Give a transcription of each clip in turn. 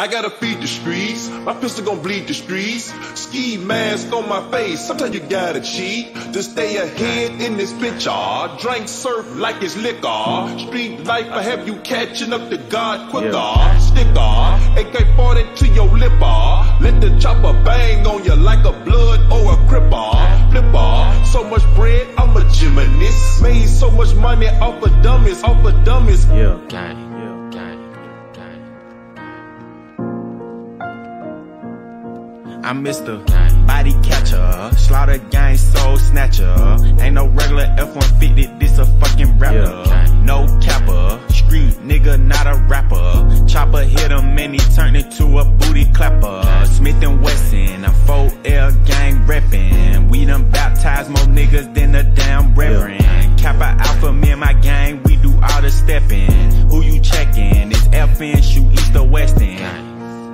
I gotta feed the streets, my pistol gon' bleed the streets. Ski mask on my face, sometimes you gotta cheat to stay ahead in this picture. Drink surf like it's liquor. Street life I have you catching up to God quicker. Sticker, AK-40 to your lipper. Let the chopper bang on you like a blood or a cripper. Flipper, so much bread, I'm a gymnast. Made so much money off of dummies, Yeah, gang. I'm Mr. Body Catcher, Slaughter Gang Soul Snatcher. Ain't no regular F-150, this a fucking rapper. No capper, street nigga, not a rapper. Chopper hit him and he turned into a booty clapper. Smith & Wesson, I'm 4L gang reppin'. We done baptized more niggas than a damn reverend. Kappa Alpha, me and my gang, we do all the steppin'. Who you checkin'? It's FN, shoot east or west end.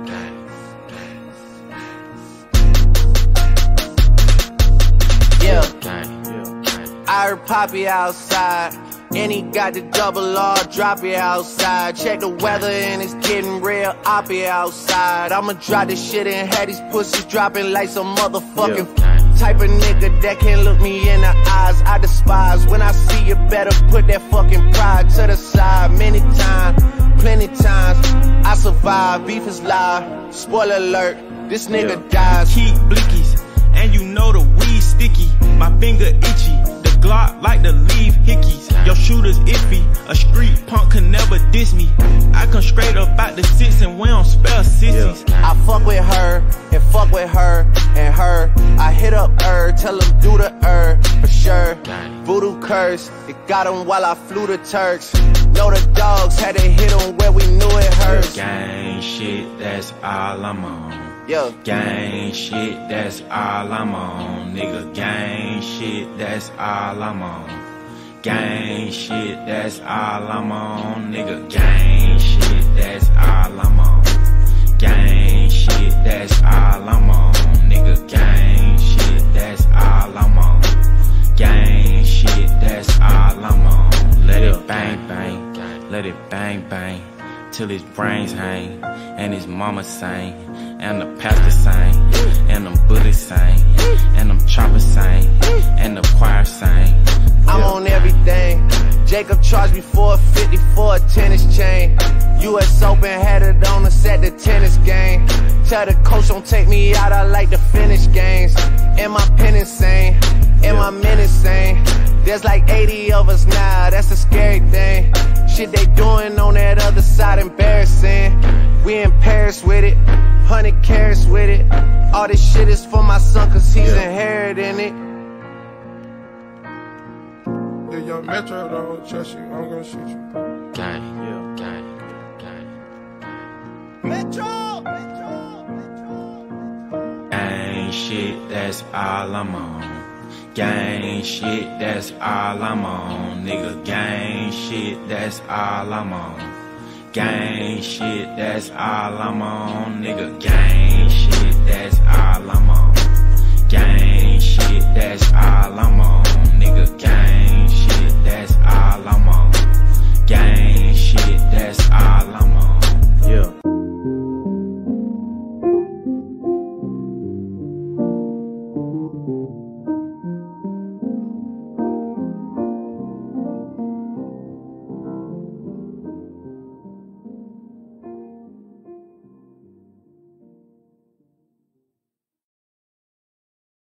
I heard Poppy outside, and he got the double R, drop it outside. Check the weather and it's getting real oppy outside. I'ma drop this shit and have these pussies dropping like some motherfucking type of nigga that can't look me in the eyes. I despise when I see you, better put that fucking pride to the side. Many times, plenty times, I survive, beef is live. Spoiler alert, this nigga dies. Keep blickies, and you know the weed sticky. My finger itchy, the Glock like to leave hickeys. Your shooter's iffy, a street punk can never diss me. I come straight up out the six and we don't spell sissies. I fuck with her, and fuck with her, and her. I hit up her, tell him do the for sure. Voodoo curse, it got him while I flew the Turks. Know the dogs had to hit him where we knew it hurts. Gang shit, that's all I'm on. Yeah. Gang shit, that's all I'm on. Nigga, gang shit, that's all I'm on. Gang shit, that's all I'm on. Nigga, gang shit, that's all I'm on. Gang shit, that's all I'm on. Nigga, gang shit, that's all I'm on. Gang shit, that's all I'm on. Let it bang bang, let it bang bang, till his brains hang, and his mama sing, and the pastor sing, and them Buddhists sing, and them choppers sing, and the choir sing. I'm on everything. Jacob charged me $450 for a tennis chain. US Open had it on us at the tennis game. Tell the coach don't take me out, I like to finish games. And my pen insane, and my men insane. There's like 80 of us now, that's the scary thing. Shit they doing on that other side embarrassing. We in Paris with it, 100 carats with it. All this shit is for my son cause he's inheriting it. Yeah, young Metro don't trust you, I'm gonna shoot you. Gang. Metro! Gang shit, that's all I'm on. Gang shit, that's all I'm on. Nigga, gang shit, that's all I'm on. Gang shit, that's all I'm on. Nigga, gang shit, that's all I'm on. Gang shit, that's all I'm on. Nigga, gang shit, that's all I'm on. Gang shit, that's all